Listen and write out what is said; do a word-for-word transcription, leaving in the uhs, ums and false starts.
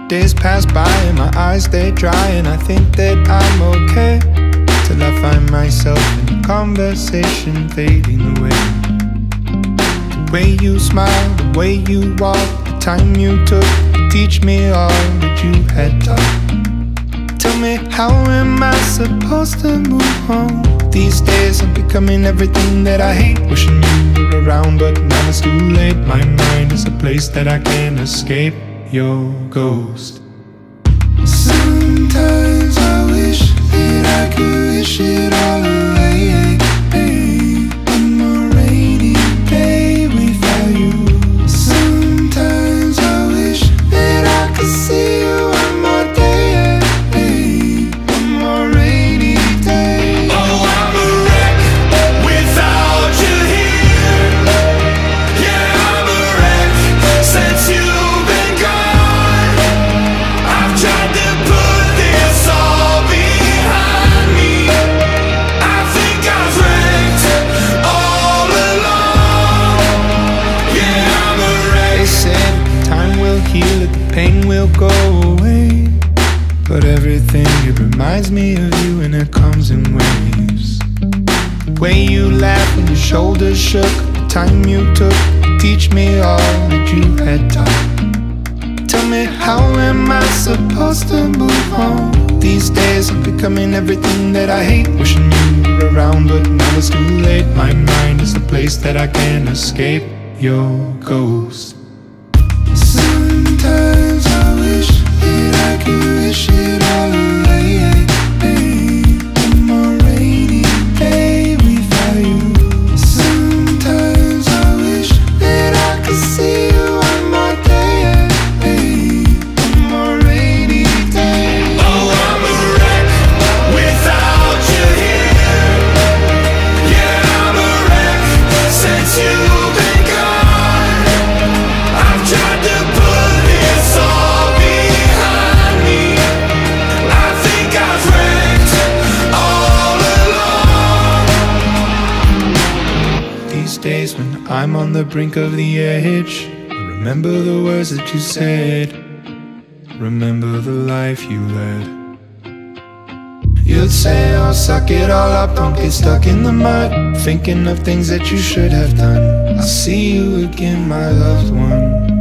Days pass by and my eyes stay dry, and I think that I'm okay, till I find myself in a conversation fading away. The way you smile, the way you walk, the time you took to teach me all that you had taught. Tell me, how am I supposed to move on? These days I'm becoming everything that I hate. Wishing you were around, but now it's too late. My mind is a place that I can't escape your ghost. Sometimes I wish that I could wish it all away. One more rainy day without you. Sometimes I wish that I could see you one more day. One more rainy day. Oh, I'm a wreck without you here. Yeah, I'm a wreck since you've been gone. I've tried to put this all behind me. I think I've wrecked all along. Yeah, I'm a wreck. They said time will heal it, the pain will go away, but everything, it reminds me of you, and it comes in waves. The way you laughed when your shoulders shook, the time you took to teach me all that you had taught. Tell me, how am I supposed to move on? These days I'm becoming everything that I hate. Wishing you were around, but now it's too late. My mind is the place that I can't escape your ghost. Sometimes I wish that I could wish it all away. One more rainy day without you. Sometimes I wish that I could see you one more day. One more rainy day. Oh, I'm a wreck without you here. Yeah, I'm a wreck since you've been gone. I've tried to put this all behind me. I think I've wrecked all along. These days when I'm on the brink of the edge, I remember the words that you said, remember the life you led. You'd say, oh, suck it all up, don't get stuck in the mud, thinking of things that you should have done. I'll see you again, my loved one.